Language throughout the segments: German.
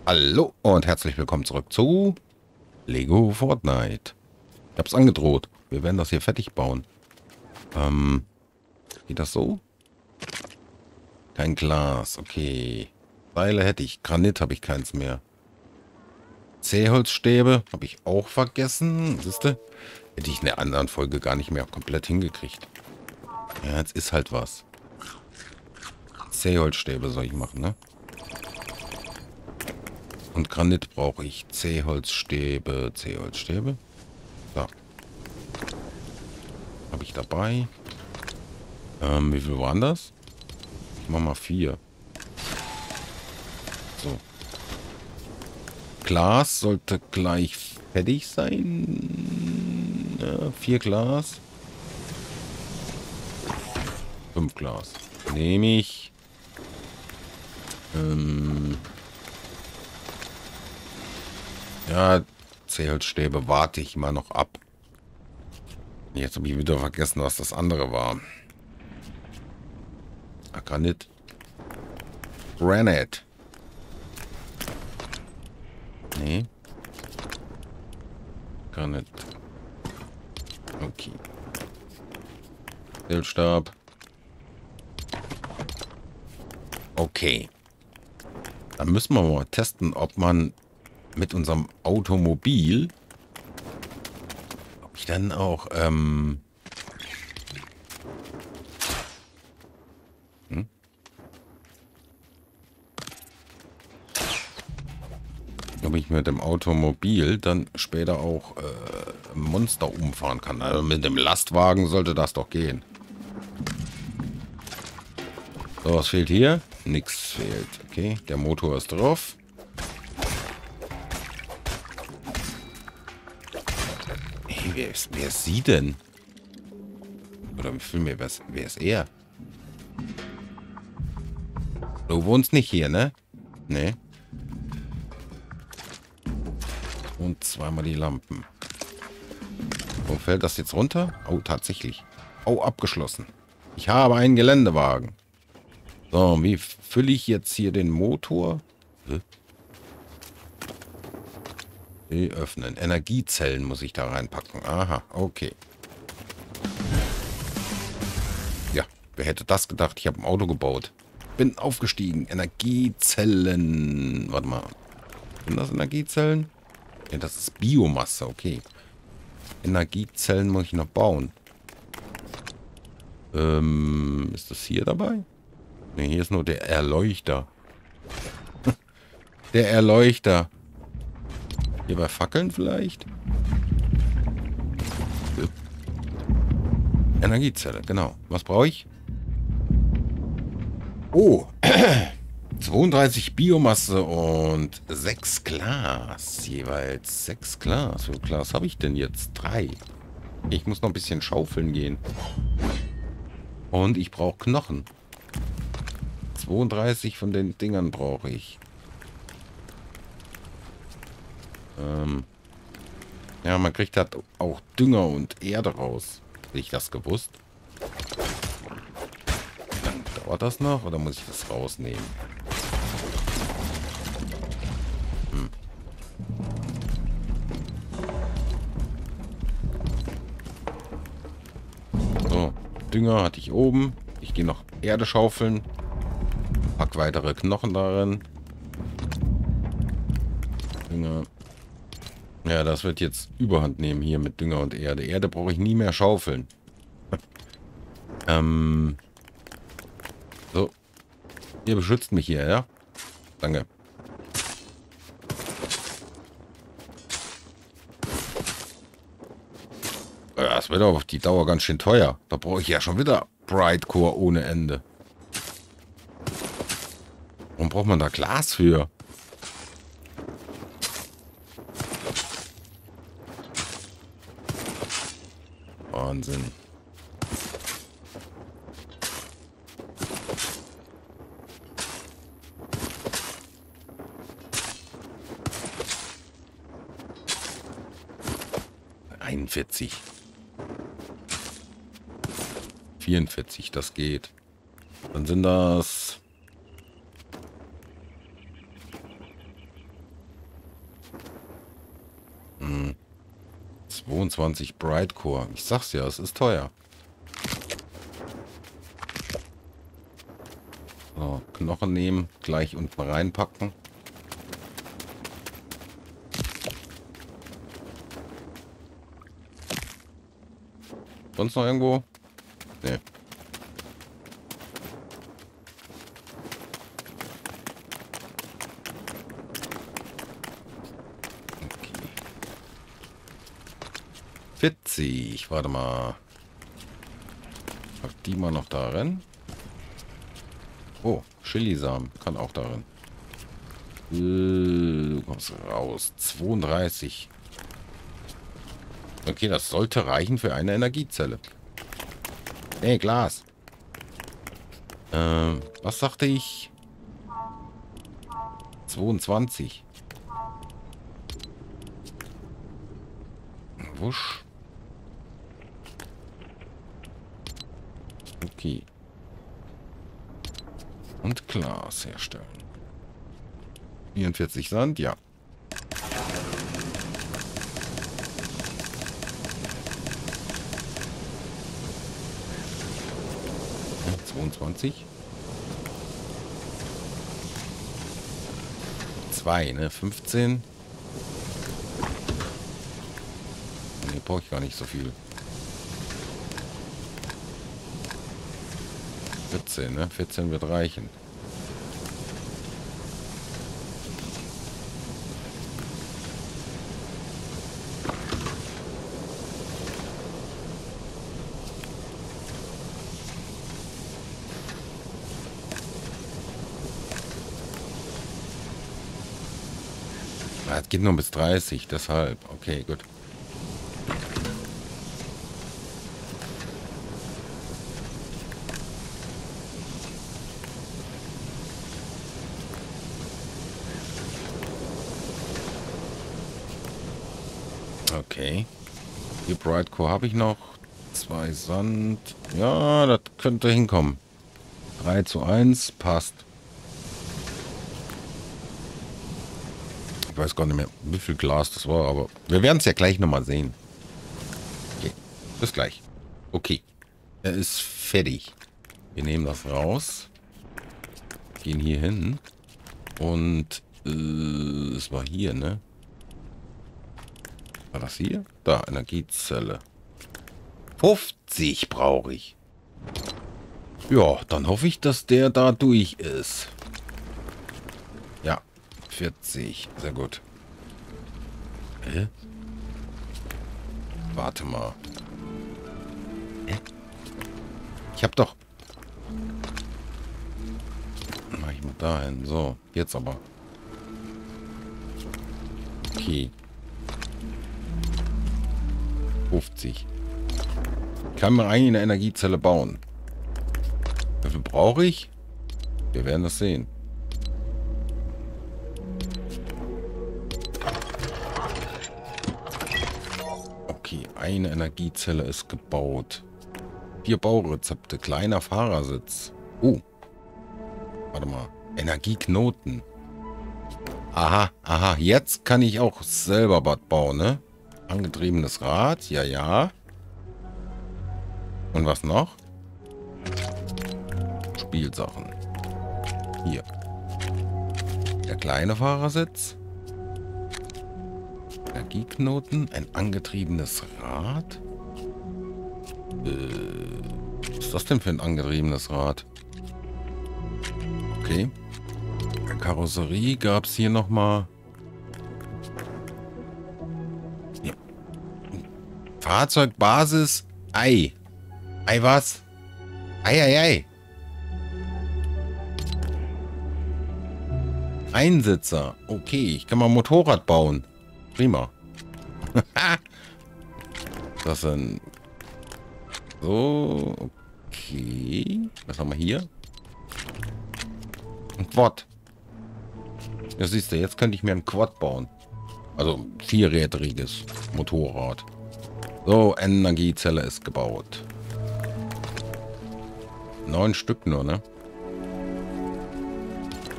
Hallo und herzlich willkommen zurück zu Lego Fortnite. Ich hab's angedroht. Wir werden das hier fertig bauen. Geht das so? Kein Glas, okay. Seile hätte ich, Granit habe ich keins mehr. Zähholzstäbe habe ich auch vergessen. Siehste? Hätte ich in der anderen Folge gar nicht mehr komplett hingekriegt. Ja, jetzt ist halt was. Zähholzstäbe soll ich machen, ne? Und Granit brauche ich. Zähholzstäbe. So. Habe ich dabei. Wie viel waren das? Ich mach mal 4. So. Glas sollte gleich fertig sein. Ja, 4 Glas. 5 Glas. Nehme ich. Ja, Zähholzstäbe warte ich mal noch ab. Jetzt habe ich wieder vergessen, was das andere war. Granit. Granite. Nee. Granit. Okay. Bildstab. Okay. Dann müssen wir mal testen, ob man mit unserem Automobil, ob ich dann auch, ob ich mit dem Automobil dann später auch Monster umfahren kann. Also mit dem Lastwagen sollte das doch gehen. So, was fehlt hier? Nix fehlt. Okay, der Motor ist drauf. Hey, wer ist sie denn? Oder vielmehr, wer ist er? Du wohnst nicht hier, ne? Nee. Und zweimal die Lampen. Wo fällt das jetzt runter? Oh, tatsächlich. Oh, abgeschlossen. Ich habe einen Geländewagen. So, wie fülle ich jetzt hier den Motor? Öffnen. Energiezellen muss ich da reinpacken. Aha, okay. Ja, wer hätte das gedacht? Ich habe ein Auto gebaut. Bin aufgestiegen. Energiezellen. Warte mal. Sind das Energiezellen? Ja, das ist Biomasse, okay. Energiezellen muss ich noch bauen. Ist das hier dabei? Ne, hier ist nur der Erleuchter. Der Erleuchter. Hier bei Fackeln vielleicht? Energiezelle, genau. Was brauche ich? Oh, 32 Biomasse und 6 Glas. Jeweils 6 Glas. Wie viel Glas habe ich denn jetzt? 3. Ich muss noch ein bisschen schaufeln gehen. Und ich brauche Knochen. 32 von den Dingern brauche ich. Ja, man kriegt halt auch Dünger und Erde raus. Hätte ich das gewusst? Dann dauert das noch oder muss ich das rausnehmen? So, Dünger hatte ich oben. Ich gehe noch Erde schaufeln. Pack weitere Knochen darin. Dünger. Ja, das wird jetzt Überhand nehmen hier mit Dünger und Erde. Erde brauche ich nie mehr schaufeln. So. Ihr beschützt mich hier, ja? Danke. Ja, das wird auf die Dauer ganz schön teuer. Da brauche ich ja schon wieder Brightcore ohne Ende. Warum braucht man da Glas für? Wahnsinn. ...41. 44, das geht. Dann sind das 22 Brightcore. Ich sag's ja, es ist teuer. So, Knochen nehmen, gleich unten reinpacken. Sonst noch irgendwo? Nee. Okay. 40. Warte mal. Pack die mal noch darin. Oh, Chilisamen kann auch darin. Du kommst raus. 32. Okay, das sollte reichen für eine Energiezelle. Nee, Glas. Was sagte ich? 22. Wusch. Okay. Und Glas herstellen. 44 Sand, ja. Ja, 22. 2, ne? 15. Ne, brauche ich gar nicht so viel. 14, ne? 14 wird reichen. Es geht nur bis 30, deshalb. Okay, gut. Okay. Die Brightcore habe ich noch. 2 Sand. Ja, das könnte hinkommen. 3:1 passt. Ich weiß gar nicht mehr, wie viel Glas das war, aber wir werden es ja gleich nochmal sehen. Okay, bis gleich. Okay, er ist fertig. Wir nehmen das raus. Gehen hier hin. Und es war hier, ne? War das hier? Da, Energiezelle. 50 brauche ich. Ja, dann hoffe ich, dass der da durch ist. Ja, 40. Sehr gut. Hä? Warte mal. Hä? Ich hab doch... Mach ich mal dahin. So, jetzt aber. Okay. 50. Kann man eigentlich eine Energiezelle bauen? Wie viel brauche ich? Wir werden das sehen. Okay, eine Energiezelle ist gebaut. 4 Baurezepte, kleiner Fahrersitz. Oh. Warte mal. Energieknoten. Aha, aha. Jetzt kann ich auch selber was bauen, ne? Angetriebenes Rad, ja, ja. Und was noch? Spielsachen. Hier. Der kleine Fahrersitz. Energieknoten. Ein angetriebenes Rad. Was ist das denn für ein angetriebenes Rad? Okay. Karosserie gab es hier nochmal. Ja. Fahrzeugbasis. Ei. Ei was? Ei, ei, ei. Einsitzer. Okay, ich kann mal ein Motorrad bauen. Prima. Das sind... So, okay. Was haben wir hier? Ein Quad. Ja, siehst du, jetzt könnte ich mir ein Quad bauen. Also, 4rädriges Motorrad. So, Energiezelle ist gebaut. 9 Stück nur, ne?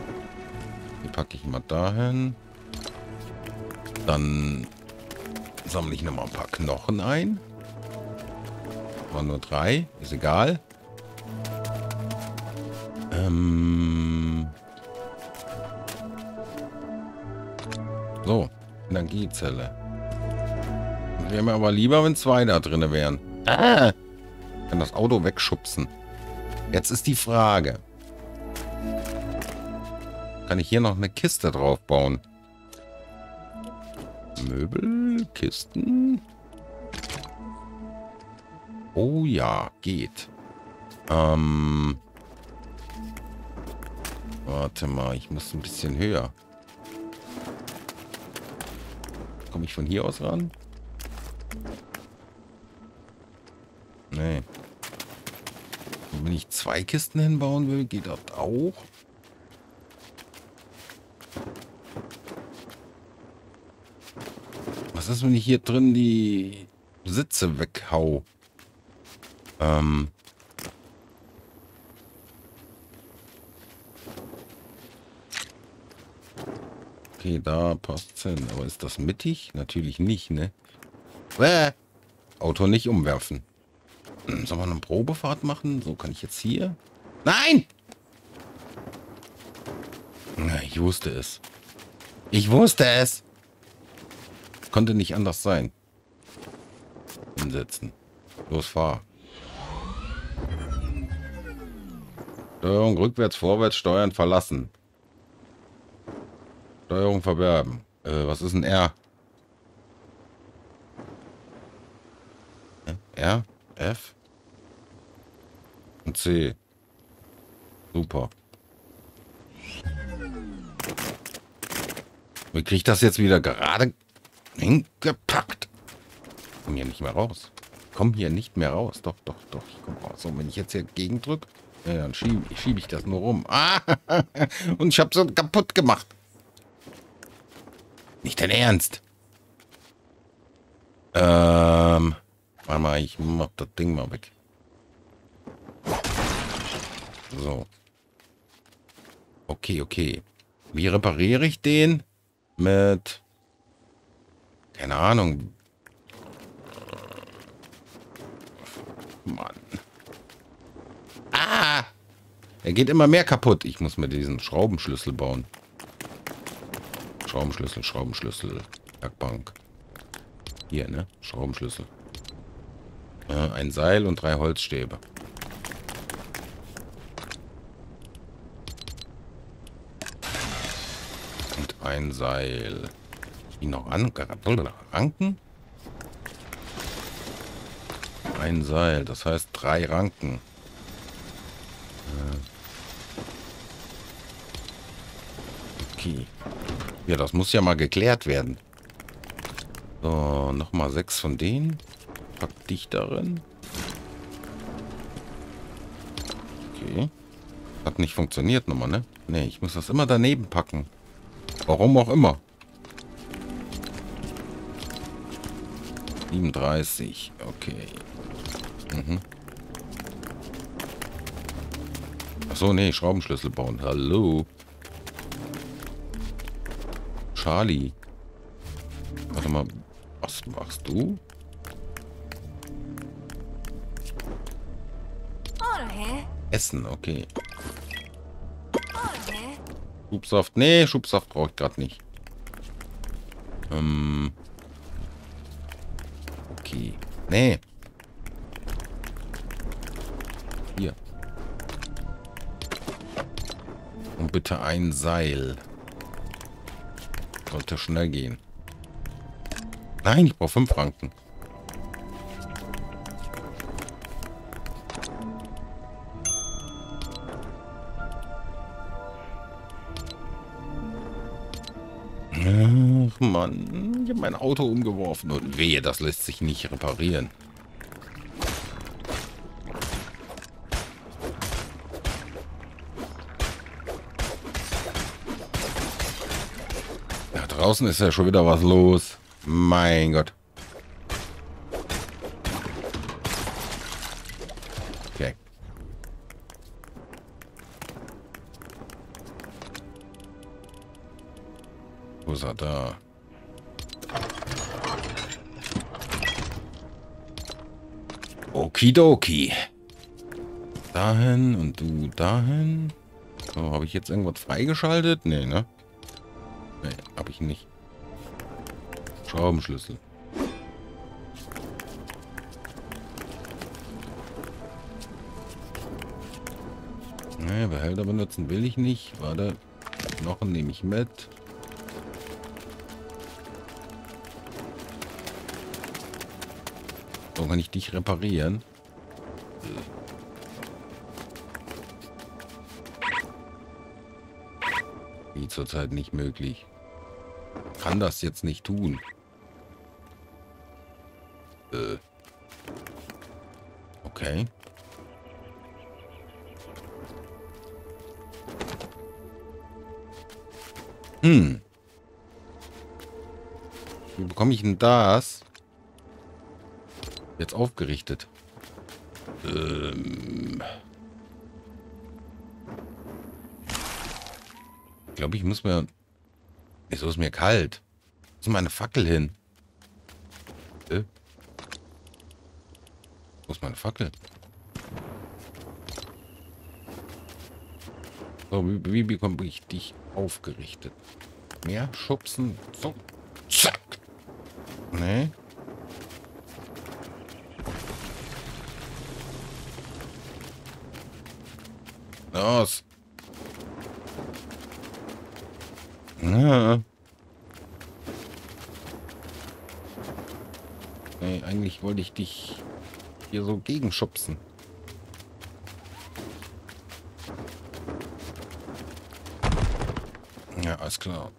Die packe ich mal dahin. Dann sammle ich nochmal ein paar Knochen ein. War nur 3, ist egal. So, Energiezelle. Wäre mir aber lieber, wenn 2 da drin wären. Ah! Kann das Auto wegschubsen. Jetzt ist die Frage. Kann ich hier noch eine Kiste drauf bauen? Möbel, Kisten. Oh ja, geht. Warte mal, ich muss ein bisschen höher. Komme ich von hier aus ran? Nee. Und wenn ich 2 Kisten hinbauen will, geht das auch. Was ist, wenn ich hier drin die Sitze weghau? Okay, da passt's hin. Aber ist das mittig? Natürlich nicht, ne? Auto nicht umwerfen. Soll man eine Probefahrt machen? So, kann ich jetzt hier? Nein! Ich wusste es. Ich wusste es! Konnte nicht anders sein. Hinsetzen. Los, fahr. Steuerung rückwärts, vorwärts, steuern, verlassen. Steuerung verwerben. Was ist ein R? R? F? Und C. Super. Wie kriege ich das jetzt wieder gerade hingepackt? Komm hier nicht mehr raus. Komm hier nicht mehr raus. Doch, doch, doch. Ich komme raus. So, wenn ich jetzt hier gegendrücke, ja, dann schiebe ich das nur rum. Ah, und ich habe so kaputt gemacht. Nicht dein Ernst. Warte mal, ich mach das Ding mal weg. So. Okay, okay. Wie repariere ich den? Mit... Keine Ahnung. Mann. Ah! Er geht immer mehr kaputt. Ich muss mir diesen Schraubenschlüssel bauen. Schraubenschlüssel, Schraubenschlüssel. Werkbank. Hier, ne? Schraubenschlüssel. Ein Seil und 3 Holzstäbe. Und ein Seil. Die noch Ranken? Ein Seil, das heißt 3 Ranken. Okay. Ja, das muss ja mal geklärt werden. So, nochmal 6 von denen. Pack dich darin. Okay. Hat nicht funktioniert nochmal, ne? Ne, ich muss das immer daneben packen. Warum auch immer. 37. Okay. Achso, nee, Schraubenschlüssel bauen. Hallo. Charlie. Warte mal. Was machst du? Essen, okay. Schubsaft. Nee, Schubsaft brauche ich gerade nicht. Okay. Nee. Hier. Und bitte ein Seil. Sollte schnell gehen. Nein, ich brauche 5 Ranken. Ach Mann, ich habe mein Auto umgeworfen und wehe, das lässt sich nicht reparieren. Da draußen ist ja schon wieder was los. Mein Gott. Okay. Wo ist er da? Okidoki. Dahin und du dahin. So, habe ich jetzt irgendwas freigeschaltet? Nee, ne? Nee, habe ich nicht. Schraubenschlüssel. Nee, Behälter benutzen will ich nicht. Warte. Knochen nehme ich mit. So kann ich dich reparieren. Wie zurzeit nicht möglich. Kann das jetzt nicht tun. Okay. Wie bekomme ich denn das jetzt aufgerichtet? Ich glaube, ich muss mir... Wieso ist mir kalt? Wo ist meine Fackel hin? Wo ist meine Fackel? So, wie bekomme ich dich aufgerichtet? Mehr schubsen. So. Zack. Nee. Los. Ja. Nee, eigentlich wollte ich dich hier so gegenschubsen. Ja, alles klar.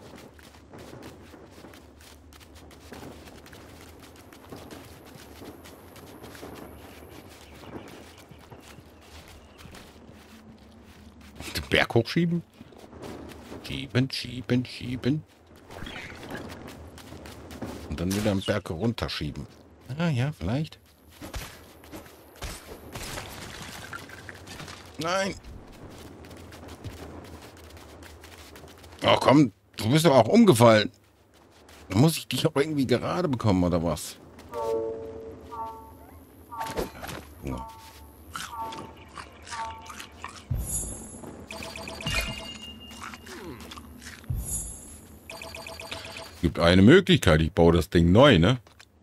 Den Berg hochschieben? Schieben, schieben, schieben. Und dann wieder den Berg runterschieben. Ah ja, vielleicht. Nein. Oh komm, du bist aber auch umgefallen. Da muss ich dich auch irgendwie gerade bekommen, oder was? Ja. Gibt eine Möglichkeit, ich baue das Ding neu, ne?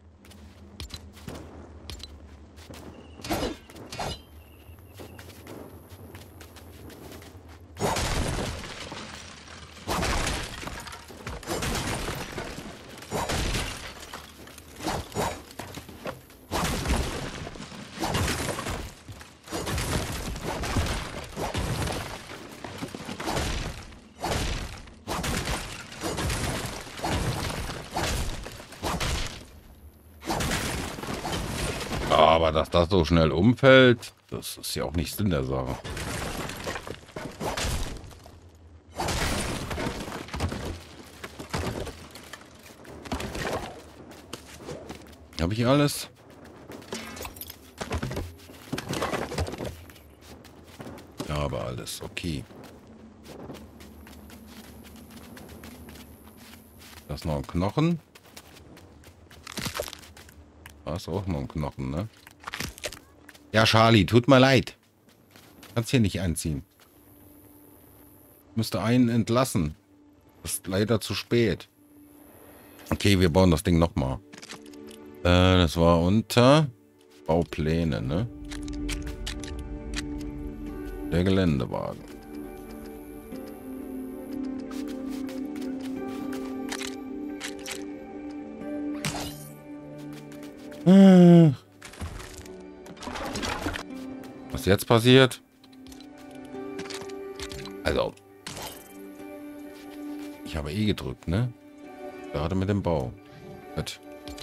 Aber dass das so schnell umfällt, das ist ja auch nicht Sinn der Sache. Habe ich alles? Ja, aber alles. Okay. Das ist noch ein Knochen. Da ist auch noch ein Knochen, ne? Ja, Charlie, tut mir leid. Kannst hier nicht einziehen. Müsste einen entlassen. Das ist leider zu spät. Okay, wir bauen das Ding nochmal. Das war unter Baupläne, ne? Der Geländewagen. Was jetzt passiert? Also. Ich habe E gedrückt, ne? Gerade mit dem Bau. Gut.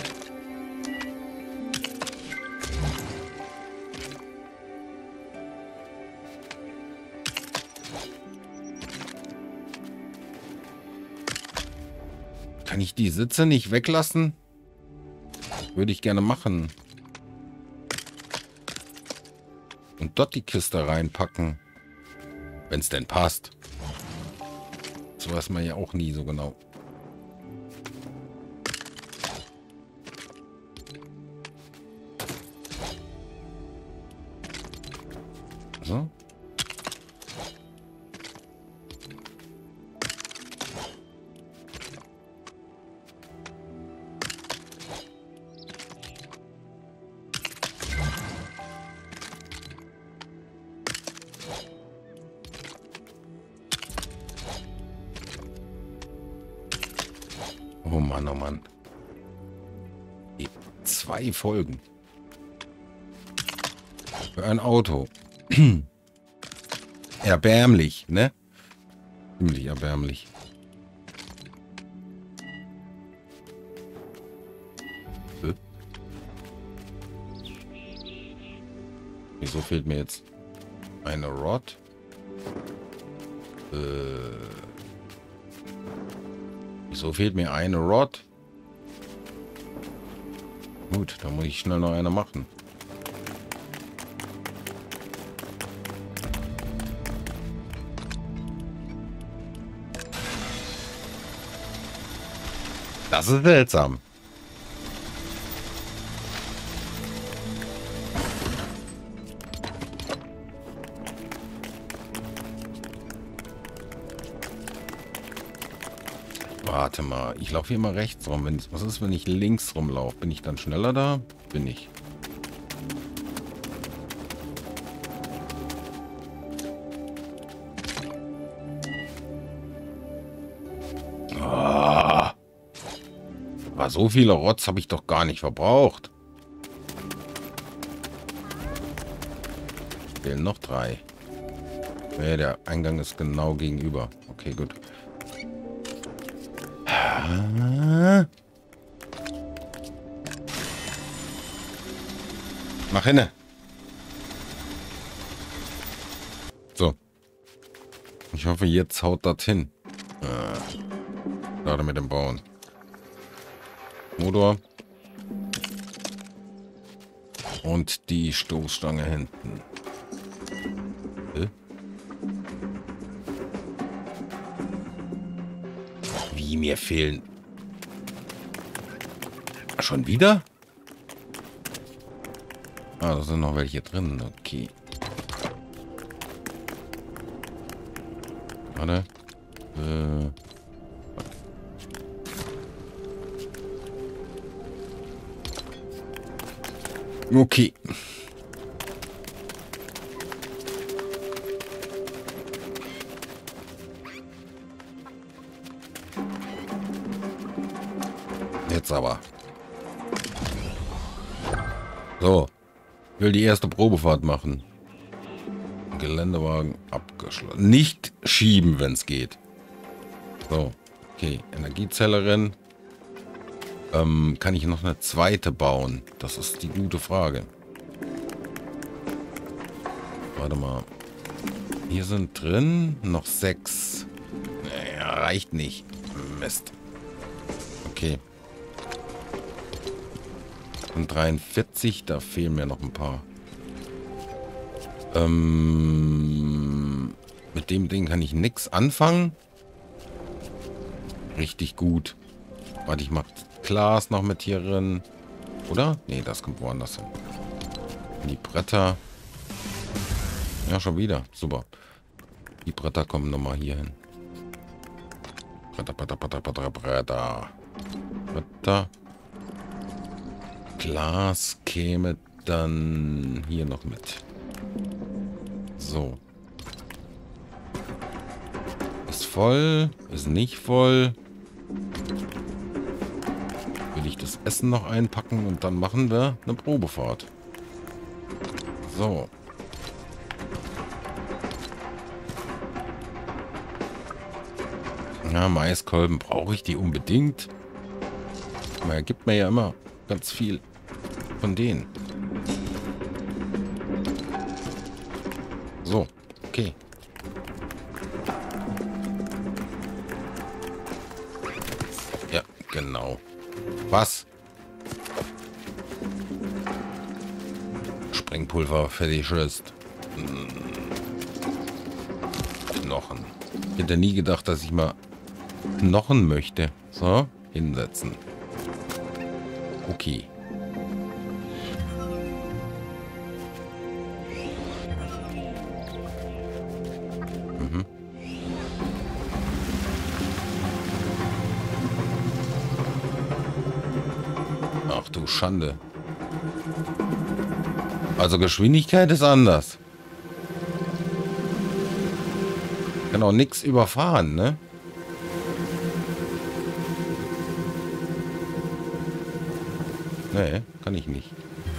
Kann ich die Sitze nicht weglassen? Würde ich gerne machen. Und dort die Kiste reinpacken. Wenn es denn passt. Das weiß man ja auch nie so genau. Oh Mann, oh Mann. 2 Folgen. Für ein Auto. Erbärmlich, ne? Ziemlich erbärmlich. Wieso fehlt mir jetzt eine Rod? Wieso fehlt mir eine Rod? Gut, da muss ich schnell noch eine machen. Das ist seltsam. Warte mal, ich laufe hier immer rechts rum. Was ist, wenn ich links rumlaufe? Bin ich dann schneller da? Bin ich. Ah, aber so viele Rotz habe ich doch gar nicht verbraucht. Fehlen noch 3. Ja, der Eingang ist genau gegenüber. Okay, gut. Mach hinne. So. Ich hoffe, jetzt haut das hin. Gerade mit dem Bauen. Motor. Und die Stoßstange hinten. Wie, mir fehlen... Schon wieder? Ah, da sind noch welche drin. Okay. Warte. Okay. Jetzt aber. So. Ich will die erste Probefahrt machen. Geländewagen abgeschlossen. Nicht schieben, wenn es geht. So. Okay. Energiezellerin. Kann ich noch eine zweite bauen? Das ist die gute Frage. Warte mal. Hier sind drin noch 6. Naja, reicht nicht. Mist. Okay. Und 43, da fehlen mir noch ein paar. Mit dem Ding kann ich nichts anfangen. Richtig gut. Warte, ich mach Glas noch mit hier drin. Oder? Nee, das kommt woanders hin. Die Bretter. Ja, schon wieder. Super. Die Bretter kommen nochmal hier hin. Bretter. Glas käme dann hier noch mit. So. Ist voll. Ist nicht voll. Will ich das Essen noch einpacken und dann machen wir eine Probefahrt. So. Ja, Maiskolben, brauche ich die unbedingt? Er gibt mir ja immer ganz viel von denen. So, okay. Ja, genau. Was? Sprengpulver fertig ist. Knochen. Ich hätte nie gedacht, dass ich mal Knochen möchte. So, hinsetzen. Okay. Mhm. Ach du Schande. Also Geschwindigkeit ist anders. Kann auch nichts überfahren, ne? Nee, kann ich nicht.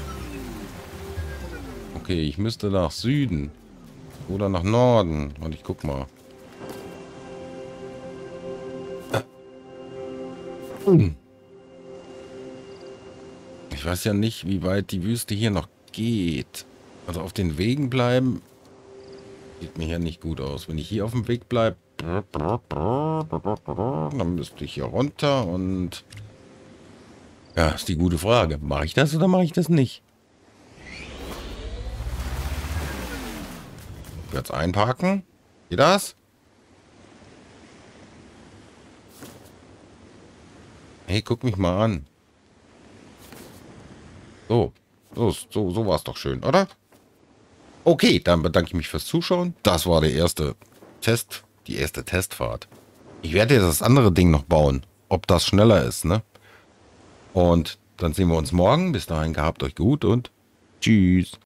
Okay, ich müsste nach Süden. Oder nach Norden. Und ich guck mal. Ich weiß ja nicht, wie weit die Wüste hier noch geht. Also auf den Wegen bleiben sieht mir hier nicht gut aus. Wenn ich hier auf dem Weg bleibe, dann müsste ich hier runter und... Ja, ist die gute Frage. Mache ich das oder mache ich das nicht? Jetzt einparken. Geht das? Hey, guck mich mal an. So. So war es doch schön, oder? Okay, dann bedanke ich mich fürs Zuschauen. Das war der erste Test, die erste Testfahrt. Ich werde jetzt das andere Ding noch bauen. Ob das schneller ist, ne? Und dann sehen wir uns morgen. Bis dahin gehabt euch gut und tschüss.